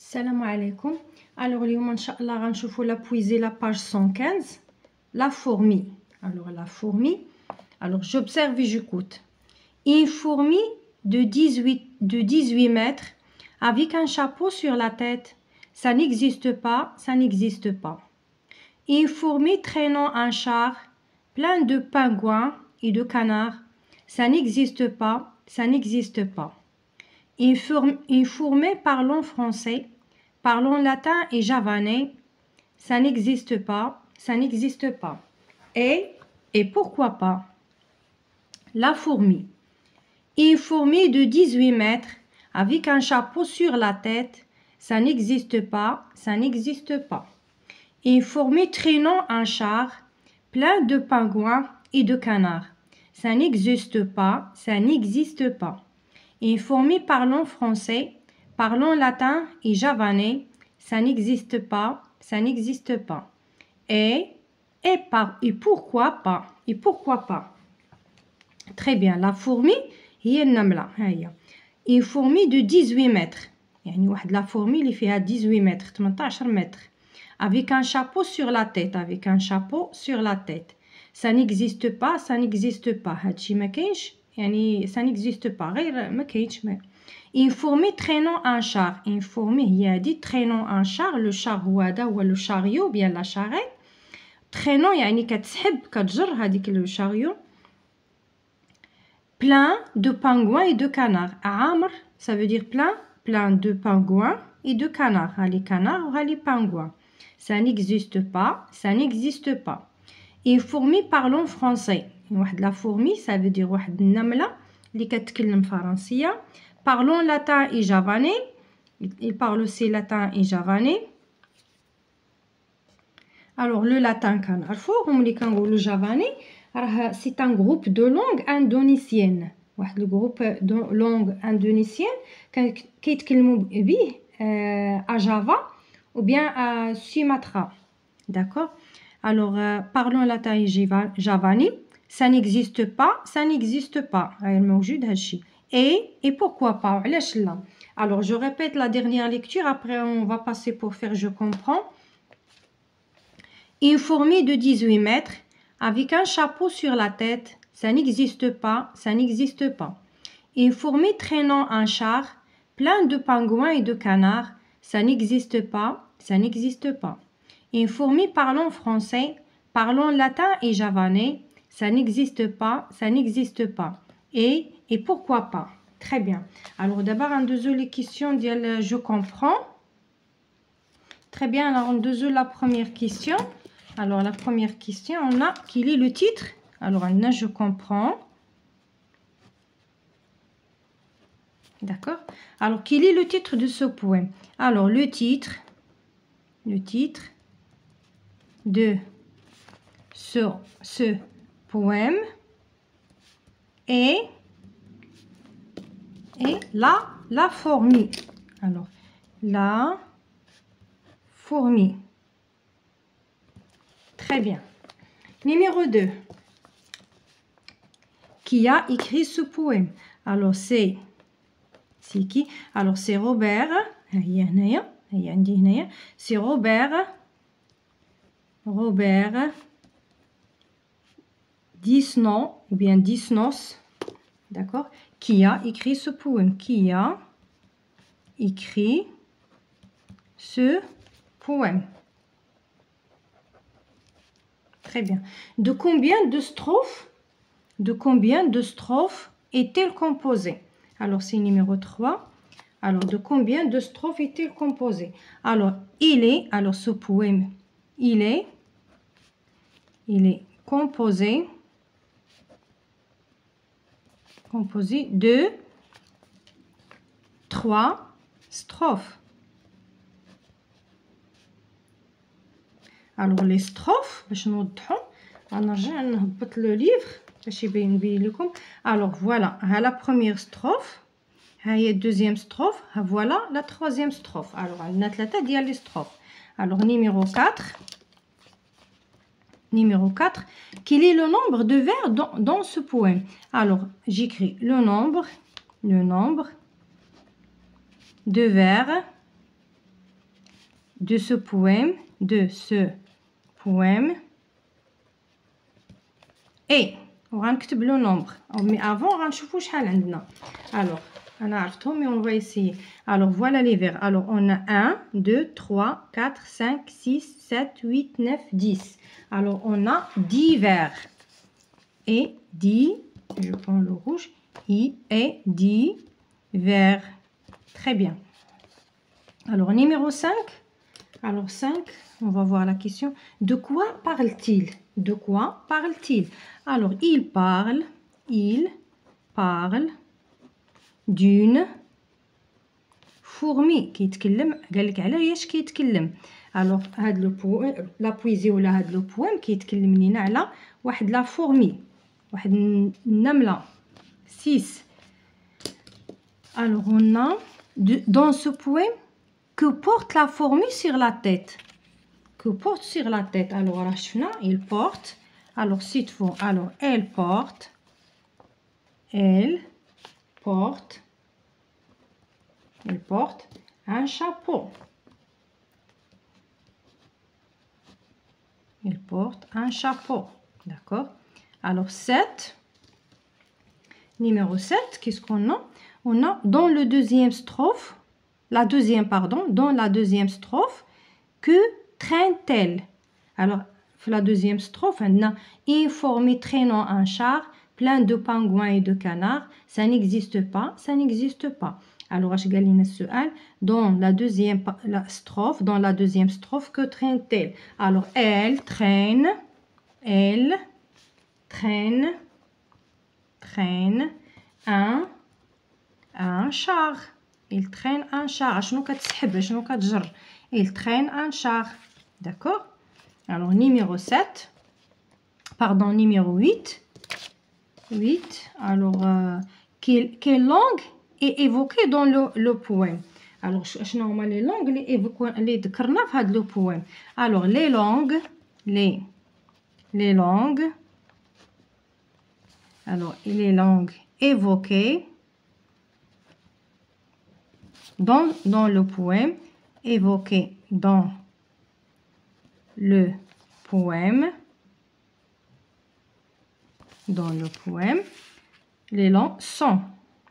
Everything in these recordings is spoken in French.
Salam alaikum. Alors, اليوم إن شاء الله غنشوفوا la poésie, la page 115. La fourmi. Alors, la fourmi. Alors, j'observe et j'écoute. Une fourmi de 18 mètres avec un chapeau sur la tête. Ça n'existe pas, ça n'existe pas. Une fourmi traînant un char plein de pingouins et de canards. Ça n'existe pas, ça n'existe pas. Une fourmi parlant français, parlant latin et javanais. Ça n'existe pas, ça n'existe pas. Et pourquoi pas? La fourmi. Une fourmi de 18 mètres avec un chapeau sur la tête. Ça n'existe pas, ça n'existe pas. Une fourmi traînant un char plein de pingouins et de canards. Ça n'existe pas, ça n'existe pas. Une fourmi parlant français, parlant latin et javanais. Ça n'existe pas, ça n'existe pas. Et pourquoi pas? Et pourquoi pas? Très bien. La fourmi هي النملة. هي. Une fourmi de 18 mètres. يعني واحد la fourmi اللي فيها 18 mètres, 18 mètres. Avec un chapeau sur la tête, avec un chapeau sur la tête. Ça n'existe pas, ça n'existe pas. هادشي ما كاينش. يعني ça n'existe pas. غير ما كاينش. Une fourmi traînant un char. Une fourmi هي هادي traînant un char. Le char هو هذا هو le chariot, bien la charrette. Traînant يعني كتسحب كتجر هذيك le chariot. Plein de pingouins et de canards. عامر ça veut dire plein de pingouins et de canards. Les canards ou les pingouins. Ça n'existe pas, ça n'existe pas. Une fourmi parlant français. La fourmi ça veut dire واحد النملة اللي كتكلم فرنسية. Parlant latin et javanais. Il parle aussi latin et javanais. Alors le latin كنعرفو هم اللي كنقولوا javanais. C'est un groupe de langue indonésienne. واحد الجروب langue indonésienne كيتكلموا به à Java ou bien à Sumatra. D'accord? Alors parlons latin et javanais. Ça n'existe pas, ça n'existe pas. غير موجود هادشي. Et pourquoi pas? علاش لا? Alors je répète la dernière lecture, après on va passer pour faire je comprends. Une fourmi de 18 mètres avec un chapeau sur la tête. Ça n'existe pas, ça n'existe pas. Une fourmi traînant un char plein de pingouins et de canards. Ça n'existe pas, ça n'existe pas. Une fourmi parlant français, parlant latin et javanais. Ça n'existe pas, ça n'existe pas. Et pourquoi pas? Très bien. Alors d'abord, on deuxième les questions ديال je comprends. Très bien. Alors on deuxième la première question. Alors la première question, on a quel est le titre? Alors on a je comprends. D'accord. Alors quel est le titre de ce poème? Alors le titre de ce poème est la fourmi. Alors la fourmi. Très bien. Numéro 2. Qui a écrit ce poème? Alors c'est qui? Alors c'est Robert. C'est Robert Disnon ou bien Disnos. D'accord? Qui a écrit ce poème? Qui a écrit ce poème? Très bien. De combien de strophes est-il composé? Alors, c'est numéro 3. Alors, de combien de strophes est-il composé? Alors, ce poème, il est composé de 3 strophes. Alors les strophes باش نوضحوا غنرجع نهبط لو ليفر باش يبين لكم. Alors voilà, la première strophe, ها هي deuxième strophe, voilà la troisième strophe. Alors عندنا 3 ديال لي strophes. Alors numéro 4, quel est le nombre de vers dans ce poème? Alors j'écris le nombre de vers de ce poème, et وغنكتب le nombre. Mais avant غنشوفوا شحال عندنا. Alors انا عرفتهم mais on va essayer. Alors voilà les vers. Alors on a 1 2 3 4 5 6 7 8 9 10. Alors on a 10 vers. Et 10, je prends le rouge, et 10 vers. Très bien. Alors numéro 5. Alors 5, on va voir la question. De quoi parle-t-il? De quoi parle-t-il? Alors il parle d'une fourmi كيتكلم. قال لك علاش كيتكلم. alors هاد لو بويم لا بويزي ولا هاد لو بويم كيتكلم لينا على واحد لا فورمي واحد النمله 6. alors on a dans ce poème que porte la fourmi sur la tête. Que porte sur la tête. alors راه شفنا il porte. alors cette fois alors elle porte un chapeau. Elle porte un chapeau. D'accord. Alors 7. Numéro 7, qu'est-ce qu'on a? On a dans le deuxième strophe, dans la deuxième strophe, que traîne-t-elle? Alors, la deuxième strophe, on a une fourmi traînant un char, plein de pingouins et de canards. Ça n'existe pas, ça n'existe pas. Alors, dans la deuxième strophe, que traîne-t-elle? Alors, elle traîne un char. Il traîne un char. Il traîne un char. D'accord? Alors, numéro 8. Alors, quelle langue est évoquée dans le poème? Alors, شنو هما les langues اللي ذكرنا في هذا le poème? Alors, les langues évoquées dans le poème, les langues sont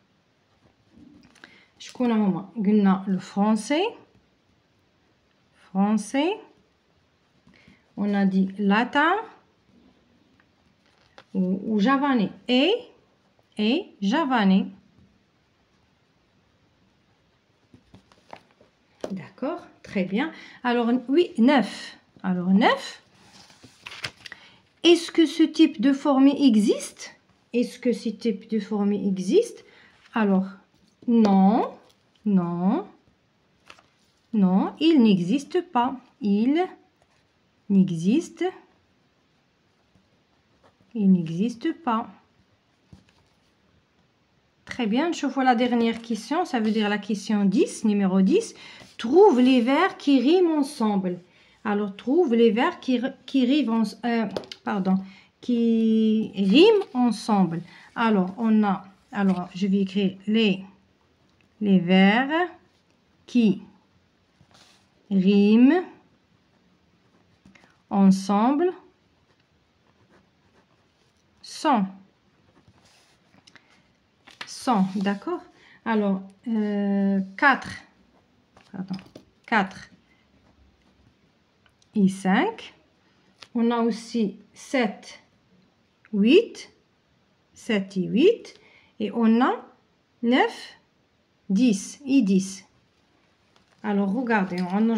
شكون هما؟ قلنا le français, on a dit latin ou javanais et javanais. D'accord, très bien. Alors oui, 9. Alors 9. Est-ce que ce type de fourmi existe? Est-ce que ce type de fourmi existe? Alors non, il n'existe pas. Il n'existe pas. Très bien, je vois la dernière question, ça veut dire la question 10, numéro 10. Trouve les vers qui riment ensemble. Alors, trouve les vers qui riment ensemble. Alors, je vais écrire les vers qui riment ensemble sont. D'accord. Alors, 4 et 5. On a aussi 7 et 8. Et on a 9, 10 et 10. Alors, regardez, on a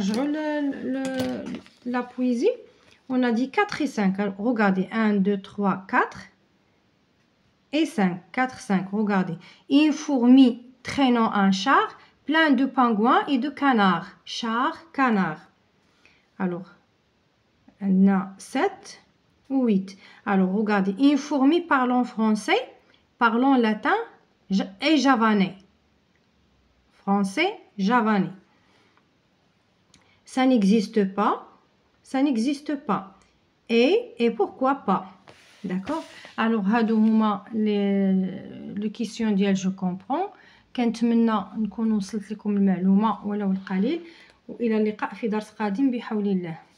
la poésie. On a dit 4 et 5. Alors, regardez, 1, 2, 3, 4. Et 5, 4, 5, regardez. Une fourmi traînant un char, plein de pingouins et de canards. Char, canard. Alors, on a 7 ou 8. Alors, regardez. Une fourmi parlant français, parlant latin et javanais. Français, javanais. Ça n'existe pas. Et pourquoi pas? D'accord. Alors هادو هما لي كيسيون ديال جو كومبرون. كنتمنى نكون وصلت لكم المعلومه ولو القليل. وإلى اللقاء في درس قادم بحول الله.